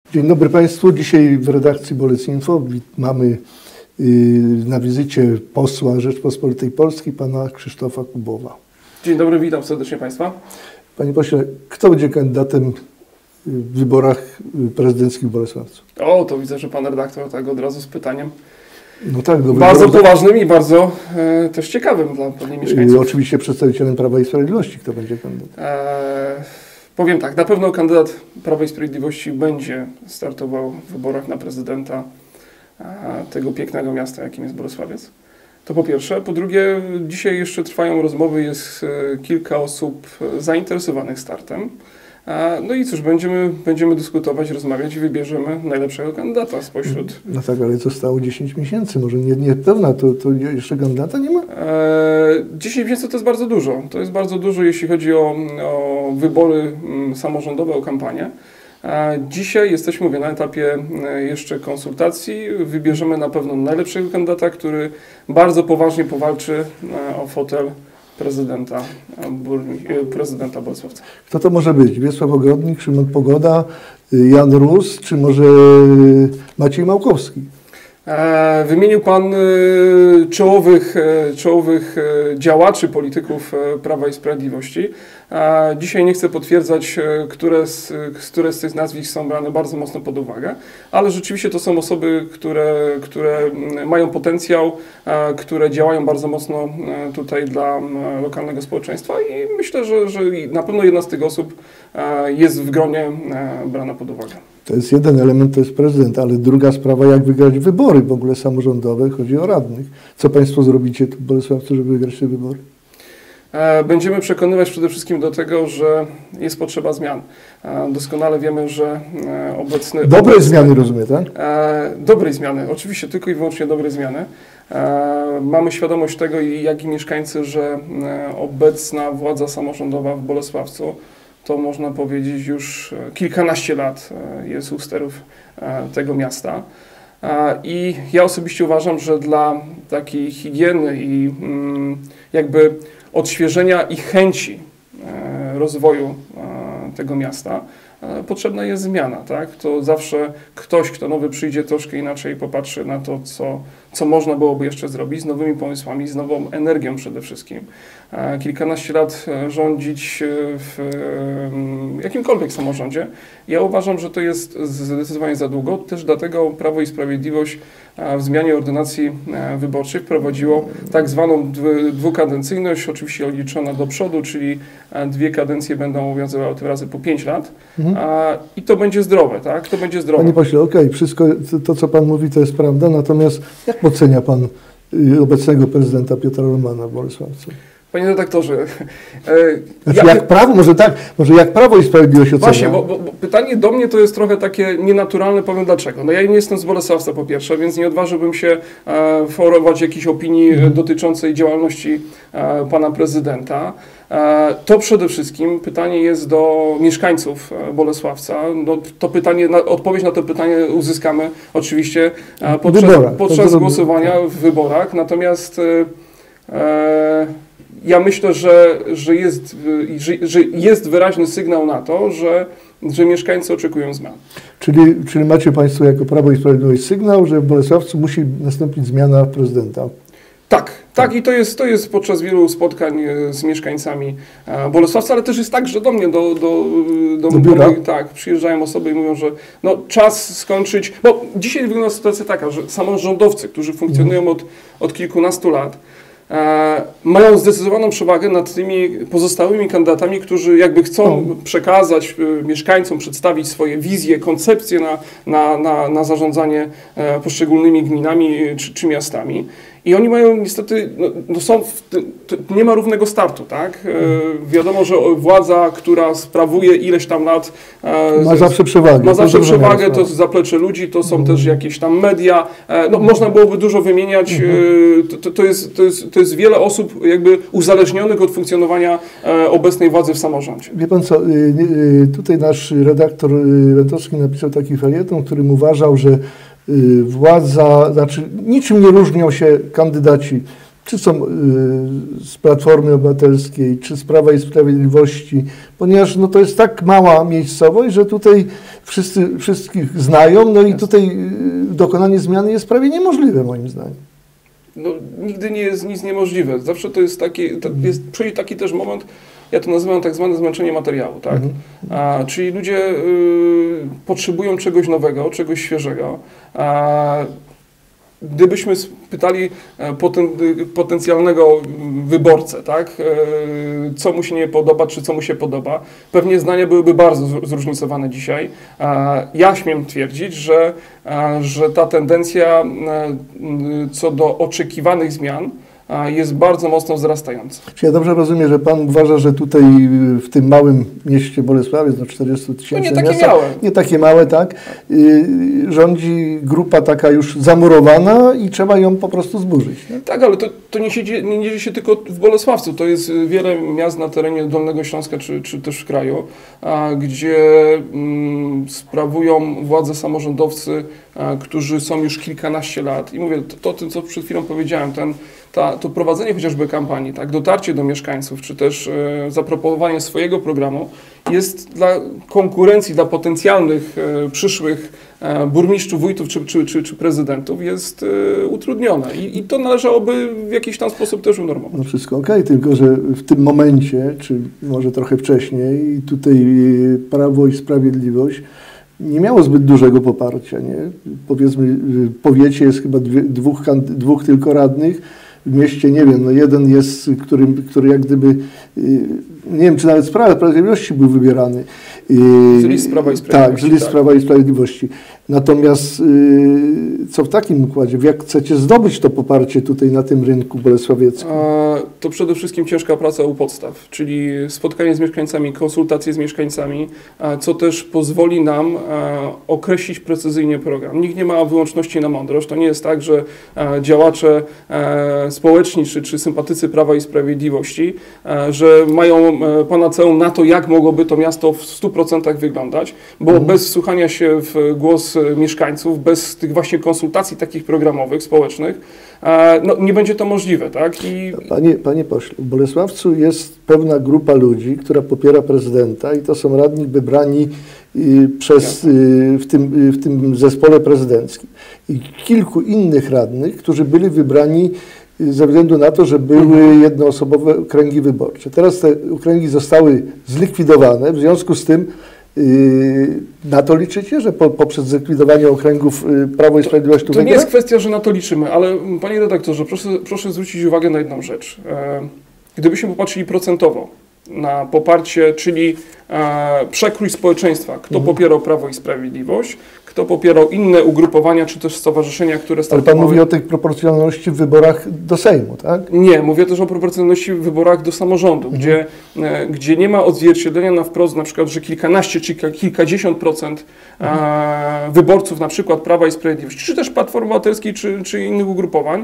Dzień dobry Państwu. Dzisiaj w redakcji Bolesinfo mamy na wizycie posła Rzeczpospolitej Polskiej, pana Krzysztofa Kubowa. Dzień dobry, witam serdecznie Państwa. Panie pośle, kto będzie kandydatem w wyborach prezydenckich w Bolesławcu? O, to widzę, że pan redaktor tak od razu z pytaniem. No tak, bardzo poważnym i bardzo też ciekawym dla pewnie mieszkańców. Oczywiście przedstawicielem Prawa i Sprawiedliwości, kto będzie kandydatem? Powiem tak, na pewno kandydat Prawa i Sprawiedliwości będzie startował w wyborach na prezydenta tego pięknego miasta, jakim jest Bolesławiec. To po pierwsze. Po drugie, dzisiaj jeszcze trwają rozmowy, jest kilka osób zainteresowanych startem. No i cóż, będziemy dyskutować, rozmawiać i wybierzemy najlepszego kandydata spośród... No tak, ale zostało 10 miesięcy, może nie pełna, to jeszcze kandydata nie ma? 10 miesięcy to jest bardzo dużo. To jest bardzo dużo, jeśli chodzi o wybory samorządowe, o kampanię. Dzisiaj jesteśmy, mówię, na etapie jeszcze konsultacji. Wybierzemy na pewno najlepszego kandydata, który bardzo poważnie powalczy o fotel prezydenta Bolesławca. Kto to może być? Wiesław Ogrodnik, Szymon Pogoda, Jan Rus, czy może Maciej Małkowski? Wymienił Pan czołowych działaczy, polityków Prawa i Sprawiedliwości. Dzisiaj nie chcę potwierdzać, które z tych nazwisk są brane bardzo mocno pod uwagę, ale rzeczywiście to są osoby, które mają potencjał, które działają bardzo mocno tutaj dla lokalnego społeczeństwa i myślę, że na pewno jedna z tych osób jest w gronie brana pod uwagę. To jest jeden element, to jest prezydent, ale druga sprawa, jak wygrać wybory w ogóle samorządowe, chodzi o radnych. Co Państwo zrobicie tu w Bolesławcu, żeby wygrać te wybory? Będziemy przekonywać przede wszystkim do tego, że jest potrzeba zmian. Doskonale wiemy, że Dobre zmiany, rozumiem, tak? Dobrej zmiany, oczywiście, tylko i wyłącznie dobre zmiany. Mamy świadomość tego, jak i mieszkańcy, że obecna władza samorządowa w Bolesławcu to można powiedzieć już kilkanaście lat jest u sterów tego miasta. I ja osobiście uważam, że dla takiej higieny i jakby odświeżenia i chęci rozwoju tego miasta potrzebna jest zmiana, tak? To zawsze ktoś, kto nowy przyjdzie, troszkę inaczej popatrzy na to, co można byłoby jeszcze zrobić, z nowymi pomysłami, z nową energią przede wszystkim. Kilkanaście lat rządzić w jakimkolwiek samorządzie, ja uważam, że to jest zdecydowanie za długo. Też dlatego Prawo i Sprawiedliwość w zmianie ordynacji wyborczej wprowadziło tak zwaną dwukadencyjność, oczywiście liczona do przodu, czyli 2 kadencje będą obowiązywały tym razem po 5 lat. I to będzie zdrowe, tak? To będzie zdrowe. Panie pośle, okej, wszystko to, co Pan mówi, to jest prawda, natomiast jak ocenia Pan obecnego prezydenta Piotra Romana w Bolesławcu? Panie redaktorze, jak prawo, może jak Prawo i Sprawiedliwość ocenia? Właśnie, bo pytanie do mnie to jest trochę takie nienaturalne, powiem dlaczego. No ja nie jestem z Bolesławca po pierwsze, więc nie odważyłbym się forować jakiejś opinii dotyczącej działalności pana prezydenta. To przede wszystkim pytanie jest do mieszkańców Bolesławca. No, odpowiedź na to pytanie uzyskamy oczywiście podczas głosowania w wyborach. Natomiast ja myślę, że jest wyraźny sygnał na to, że mieszkańcy oczekują zmian. Czyli macie Państwo jako Prawo i Sprawiedliwość sygnał, że w Bolesławcu musi nastąpić zmiana prezydenta? Tak i to jest podczas wielu spotkań z mieszkańcami Bolesławca, ale też jest tak, że do mnie, do biura, tak, przyjeżdżają osoby i mówią, że no, czas skończyć, bo dzisiaj wygląda sytuacja taka, że samorządowcy, którzy funkcjonują od kilkunastu lat, mają zdecydowaną przewagę nad tymi pozostałymi kandydatami, którzy jakby chcą przekazać mieszkańcom, przedstawić swoje wizje, koncepcje na zarządzanie poszczególnymi gminami czy miastami. I oni mają niestety, nie ma równego startu, tak? Wiadomo, że władza, która sprawuje ileś tam lat, ma zawsze przewagę. To zaplecze ludzi, to są też jakieś tam media. No, można byłoby dużo wymieniać. To jest wiele osób jakby uzależnionych od funkcjonowania obecnej władzy w samorządzie. Wie pan co, tutaj nasz redaktor Wentowski napisał taki felieton, w którym uważał, że władza, niczym nie różnią się kandydaci czy są z Platformy Obywatelskiej, czy z Prawa i Sprawiedliwości, ponieważ no, to jest tak mała miejscowość, że tutaj wszystkich znają, no i tutaj dokonanie zmiany jest prawie niemożliwe moim zdaniem. No, nigdy nie jest nic niemożliwe. Zawsze to jest przyjdzie taki też moment, ja to nazywam tak zwane zmęczenie materiału, tak? Czyli ludzie potrzebują czegoś nowego, czegoś świeżego. Gdybyśmy spytali potencjalnego wyborcę, tak, co mu się nie podoba, czy co mu się podoba, pewnie zdania byłyby bardzo zróżnicowane dzisiaj. Ja śmiem twierdzić, że ta tendencja co do oczekiwanych zmian jest bardzo mocno wzrastająca. Czy ja dobrze rozumiem, że pan uważa, że tutaj w tym małym mieście Bolesławiec, no 40 000 nie takie miasta, małe. nie takie małe, tak, rządzi grupa taka już zamurowana i trzeba ją po prostu zburzyć. Tak, tak, ale to nie dzieje się tylko w Bolesławcu. To jest wiele miast na terenie Dolnego Śląska czy też w kraju, gdzie sprawują władzę samorządowcy, którzy są już kilkanaście lat. I mówię, to o tym, co przed chwilą powiedziałem, to prowadzenie chociażby kampanii, tak, dotarcie do mieszkańców, czy też zaproponowanie swojego programu jest dla konkurencji, dla potencjalnych przyszłych burmistrzów, wójtów czy prezydentów jest utrudnione. I to należałoby w jakiś tam sposób też unormować. No wszystko okej, tylko że w tym momencie, czy może trochę wcześniej, tutaj Prawo i Sprawiedliwość nie miało zbyt dużego poparcia. Nie? Powiedzmy, w powiecie jest chyba dwóch tylko radnych, w mieście nie wiem, no jeden jest, który jak gdyby, nie wiem czy nawet z Prawa i Sprawiedliwości był wybierany. Z list Prawa i Sprawiedliwości. Tak, z list Prawa i Sprawiedliwości. Natomiast co w takim układzie, jak chcecie zdobyć to poparcie tutaj na tym rynku bolesławieckim? To przede wszystkim ciężka praca u podstaw, czyli spotkanie z mieszkańcami, konsultacje z mieszkańcami, co też pozwoli nam określić precyzyjnie program. Nikt nie ma wyłączności na mądrość. To nie jest tak, że działacze społeczni czy sympatycy Prawa i Sprawiedliwości, że mają panaceum na to, jak mogłoby to miasto w 100% wyglądać, bo bez wsłuchania się w głos mieszkańców, bez tych właśnie konsultacji takich programowych, społecznych, no, nie będzie to możliwe, tak? Panie pośle, w Bolesławcu jest pewna grupa ludzi, która popiera prezydenta i to są radni wybrani w tym zespole prezydenckim. I kilku innych radnych, którzy byli wybrani ze względu na to, że były jednoosobowe okręgi wyborcze. Teraz te okręgi zostały zlikwidowane, w związku z tym na to liczycie, że poprzez zlikwidowanie okręgów Prawo i Sprawiedliwość tu wygra? To nie jest kwestia, że na to liczymy, ale panie redaktorze, proszę zwrócić uwagę na jedną rzecz. Gdybyśmy popatrzyli procentowo na poparcie, czyli przekrój społeczeństwa, kto popierał Prawo i Sprawiedliwość, kto popierał inne ugrupowania, czy też stowarzyszenia, które startowały. Ale pan mówi o tej proporcjonalności w wyborach do Sejmu, tak? Nie, mówię też o proporcjonalności w wyborach do samorządu, gdzie nie ma odzwierciedlenia na wprost, na przykład, że kilkanaście czy kilkadziesiąt procent wyborców, na przykład Prawa i Sprawiedliwości, czy też Platformy Obywatelskiej, czy innych ugrupowań,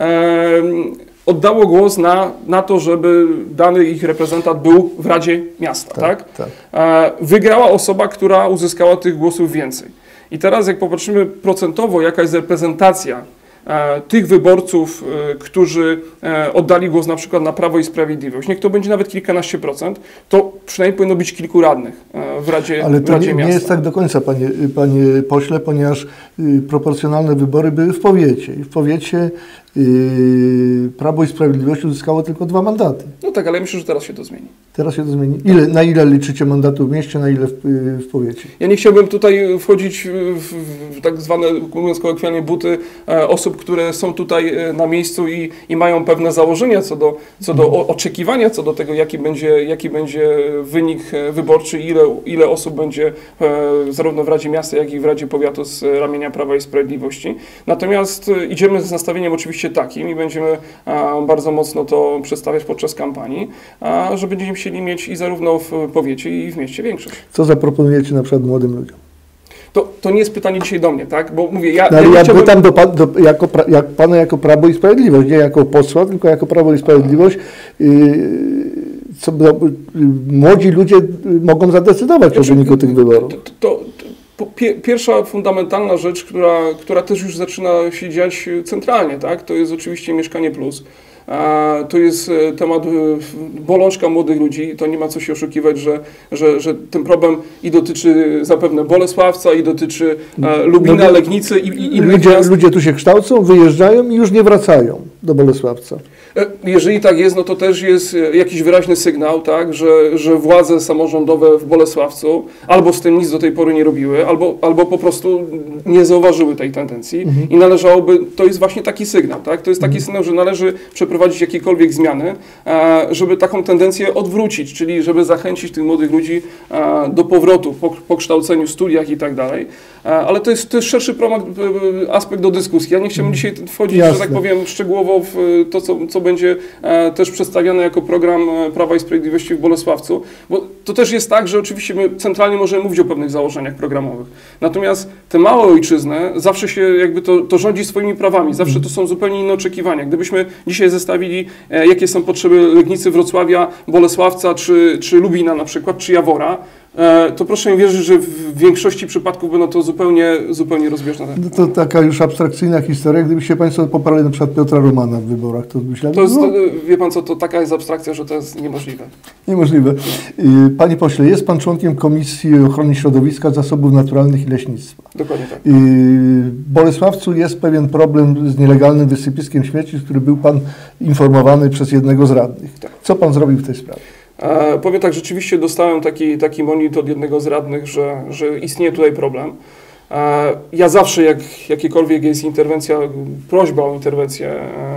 oddało głos na to, żeby dany ich reprezentant był w Radzie Miasta, tak? Wygrała osoba, która uzyskała tych głosów więcej. I teraz jak popatrzymy procentowo, jaka jest reprezentacja tych wyborców, którzy oddali głos na przykład na Prawo i Sprawiedliwość, niech to będzie nawet kilkanaście procent, to przynajmniej powinno być kilku radnych w Radzie Miasta. Ale to nie jest tak do końca, panie pośle, ponieważ proporcjonalne wybory były w powiecie. I w powiecie Prawo i Sprawiedliwość uzyskało tylko 2 mandaty. No tak, ale myślę, że teraz się to zmieni. Teraz się to zmieni. Na ile liczycie mandatów w mieście, na ile w powiecie? Ja nie chciałbym tutaj wchodzić w tak zwane, mówiąc kolokwialnie, buty osób, które są tutaj na miejscu i mają pewne założenia co do oczekiwania, co do tego, jaki będzie wynik wyborczy, ile osób będzie zarówno w Radzie Miasta, jak i w Radzie Powiatu z ramienia Prawa i Sprawiedliwości. Natomiast idziemy z nastawieniem oczywiście takim i będziemy bardzo mocno to przedstawiać podczas kampanii, że będziemy chcieli mieć i zarówno w powiecie, i w mieście większość. Co zaproponujecie na przykład młodym ludziom? To nie jest pytanie dzisiaj do mnie, tak? Bo mówię, ale ja pytam pana jako Prawo i Sprawiedliwość, nie jako posła, tylko jako Prawo i Sprawiedliwość. Młodzi ludzie mogą zadecydować o wyniku tych wyborów. Pierwsza fundamentalna rzecz, która też już zaczyna się dziać centralnie, tak? To jest oczywiście Mieszkanie Plus. To jest temat bolączka młodych ludzi. To nie ma co się oszukiwać, że ten problem i dotyczy zapewne Bolesławca, i dotyczy Lubina, Legnicy i innych miast. Ludzie tu się kształcą, wyjeżdżają i już nie wracają do Bolesławca. Jeżeli tak jest, no to też jest jakiś wyraźny sygnał, tak, że władze samorządowe w Bolesławcu albo z tym nic do tej pory nie robiły, albo po prostu nie zauważyły tej tendencji i należałoby, to jest właśnie taki sygnał, tak, to jest taki sygnał, że należy przeprowadzić jakiekolwiek zmiany, żeby taką tendencję odwrócić, czyli żeby zachęcić tych młodych ludzi do powrotu po kształceniu, studiach i tak dalej. Ale to jest szerszy aspekt do dyskusji. Ja nie chciałbym dzisiaj wchodzić, że tak powiem, szczegółowo w to, co będzie też przedstawiane jako program Prawa i Sprawiedliwości w Bolesławcu, bo to też jest tak, że oczywiście my centralnie możemy mówić o pewnych założeniach programowych. Natomiast te małe ojczyzny zawsze się jakby to rządzi swoimi prawami, zawsze to są zupełnie inne oczekiwania. Gdybyśmy dzisiaj zestawili, jakie są potrzeby Legnicy, Wrocławia, Bolesławca, czy Lubina na przykład, czy Jawora, to proszę mi wierzyć, że w większości przypadków będą to zupełnie rozbieżne. No to taka już abstrakcyjna historia. Gdybyście Państwo poparli na przykład Piotra Romana w wyborach, to myślałem, to jest, wie Pan co, to taka jest abstrakcja, że to jest niemożliwe. Niemożliwe. Panie pośle, jest Pan członkiem Komisji Ochrony Środowiska, Zasobów Naturalnych i Leśnictwa. Dokładnie tak. W Bolesławcu jest pewien problem z nielegalnym wysypiskiem śmieci, z którym był Pan informowany przez jednego z radnych. Tak. Co Pan zrobił w tej sprawie? Powiem tak, rzeczywiście dostałem taki monitor od jednego z radnych, że istnieje tutaj problem. Ja zawsze, jak jakiekolwiek jest interwencja, prośba o interwencję,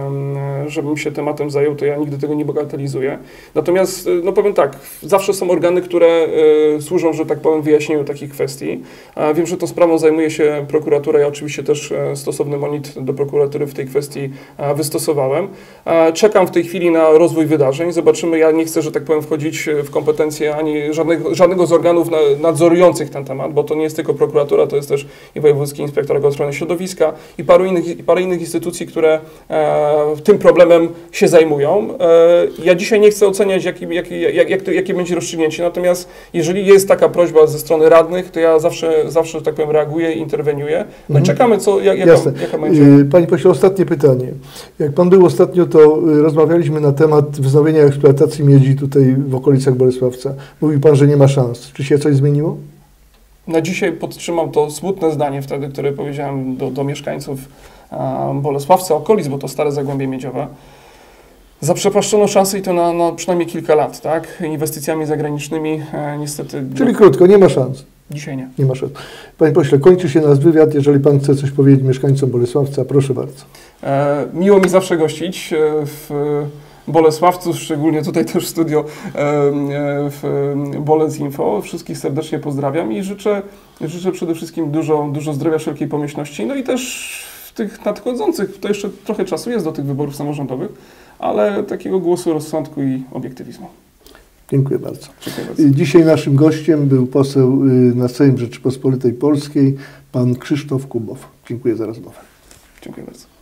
żebym się tematem zajął, to ja nigdy tego nie bagatelizuję. Natomiast, no powiem tak, zawsze są organy, które służą, że tak powiem, wyjaśnieniu takich kwestii. Wiem, że tą sprawą zajmuje się prokuratura, ja oczywiście też stosowny monit do prokuratury w tej kwestii wystosowałem. Czekam w tej chwili na rozwój wydarzeń, zobaczymy, ja nie chcę, że tak powiem, wchodzić w kompetencje ani żadnego z organów nadzorujących ten temat, bo to nie jest tylko prokuratura, to jest też i Wojewódzki Inspektorat Ochrony Środowiska i parę innych instytucji, które tym problemem się zajmują. Ja dzisiaj nie chcę oceniać, jakie będzie rozstrzygnięcie, natomiast jeżeli jest taka prośba ze strony radnych, to ja zawsze że tak powiem, reaguję, interweniuję. No i czekamy, jaka będzie. Panie pośle, ostatnie pytanie. Jak Pan był ostatnio, to rozmawialiśmy na temat wznowienia eksploatacji miedzi tutaj w okolicach Bolesławca. Mówił Pan, że nie ma szans. Czy się coś zmieniło? Na dzisiaj podtrzymam to smutne zdanie wtedy, które powiedziałem do mieszkańców Bolesławca, okolic, bo to stare Zagłębie Miedziowe. Zaprzepaszczono szansę i to na przynajmniej kilka lat, tak? Inwestycjami zagranicznymi niestety... Czyli krótko, nie ma szans. Dzisiaj nie. Nie ma szans. Panie pośle, kończy się nasz wywiad. Jeżeli Pan chce coś powiedzieć mieszkańcom Bolesławca, proszę bardzo. Miło mi zawsze gościć w Bolesławcu, szczególnie tutaj też studio w Bolec Info. Wszystkich serdecznie pozdrawiam i życzę przede wszystkim dużo zdrowia, wszelkiej pomyślności. No i też w tych nadchodzących, to jeszcze trochę czasu jest do tych wyborów samorządowych, ale takiego głosu rozsądku i obiektywizmu. Dziękuję bardzo. Dziękuję bardzo. Dzisiaj naszym gościem był poseł na Sejm Rzeczypospolitej Polskiej, pan Krzysztof Kubow. Dziękuję za rozmowę. Dziękuję bardzo.